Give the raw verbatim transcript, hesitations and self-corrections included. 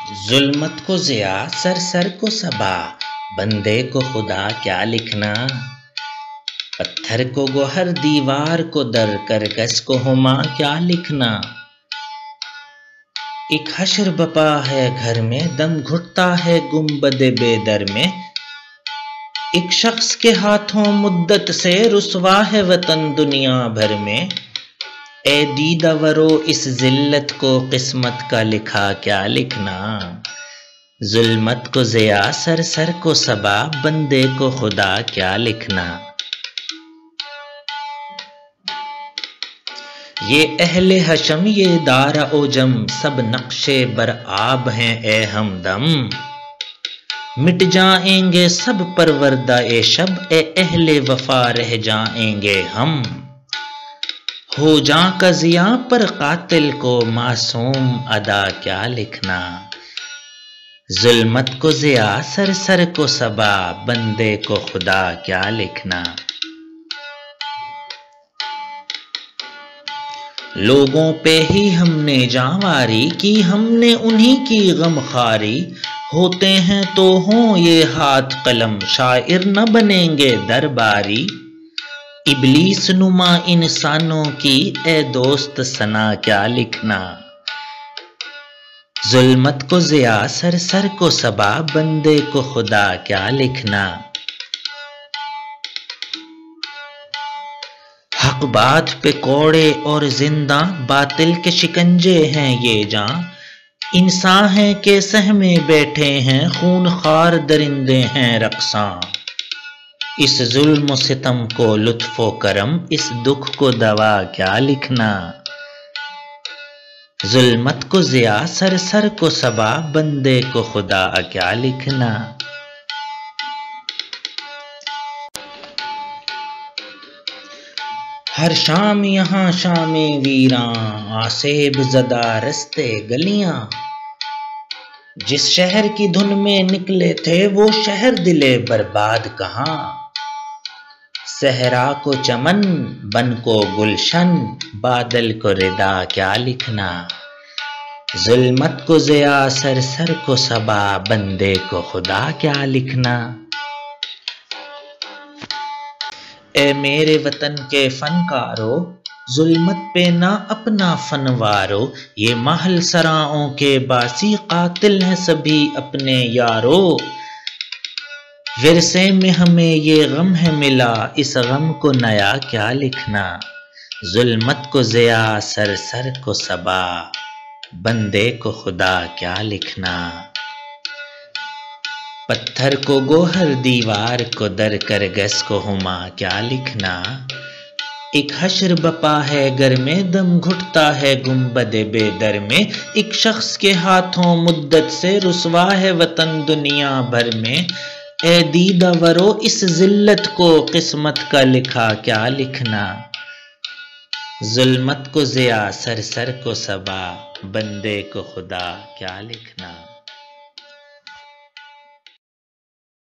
ظلمت کو ضیا سر سر کو صبا، بندے کو خدا کیا لکھنا۔ پتھر کو گوہر دیوار کو در، کرگس کو ہما کیا لکھنا۔ ایک حشر بپا ہے گھر میں، دم گھٹتا ہے گنبد بے در میں۔ ایک شخص کے ہاتھوں مدت سے رسوا ہے وطن دنیا بھر میں۔ اے دیدہ ورو اس ذلت کو قسمت کا لکھا کیا لکھنا۔ ظلمت کو ضیا سر سر کو صبا، بندے کو خدا کیا لکھنا۔ یہ اہل حشم یہ دار اوجم، سب نقشے بر آب ہیں اے ہمدم۔ مٹ جائیں گے سب پروردہ اے شب، اے اہل وفا رہ جائیں گے ہم۔ ہو جاں کا ضیا پر قاتل کو، معصوم ادا کیا لکھنا۔ ظلمت کو ضیا سر سر کو صبا، بندے کو خدا کیا لکھنا۔ لوگوں پہ ہی ہم نے جانواری کی، ہم نے انہی کی غم خواری۔ ہوتے ہیں تو ہوں یہ ہاتھ قلم، شاعر نہ بنیں گے درباری۔ ابلیس نما انسانوں کی، اے دوست ثنا کیا لکھنا۔ ظلمت کو ضیا سر سر کو صبا، بندے کو خدا کیا لکھنا۔ حق بات پہ کوڑے اور زنداں، باطل کے شکنجے ہیں یہ جاں۔ انسان ہیں کہ سہمے بیٹھے ہیں، خون خوار درندے ہیں رقصاں۔ اس ظلم و ستم کو لطف و کرم، اس دکھ کو دوا کیا لکھنا۔ ظلمت کو ضیا سر سر کو صبا، بندے کو خدا کیا لکھنا۔ ہر شام یہاں شام ویراں، آسیب زدہ رستے گلیاں۔ جس شہر کی دھن میں نکلے تھے، وہ شہر دلے برباد کہاں۔ صحرا کو چمن، بن کو گلشن، بادل کو ردا کیا لکھنا۔ ظلمت کو ضیا سر سر کو صبا، بندے کو خدا کیا لکھنا۔ اے میرے وطن کے فنکارو، ظلمت پہ نہ اپنا فن وارو۔ یہ محل سراؤں کے باسی، قاتل ہیں سبھی اپنے یارو۔ ورثے میں ہمیں یہ غم ہے ملا، اس غم کو نیا کیا لکھنا۔ ظلمت کو ضیا سر سر کو صبا، بندے کو خدا کیا لکھنا۔ پتھر کو گوہر دیوار کو در، کرگس کو ہما کیا لکھنا۔ ایک حشر بپا ہے گھر میں، دم گھٹتا ہے گنبد بے در میں۔ ایک شخص کے ہاتھوں مدت سے رسوا ہے وطن دنیا بھر میں۔ اے دیدہ ورو اس ذلت کو قسمت کا لکھا کیا لکھنا۔ ظلمت کو ضیا سر سر کو صبا، بندے کو خدا کیا لکھنا۔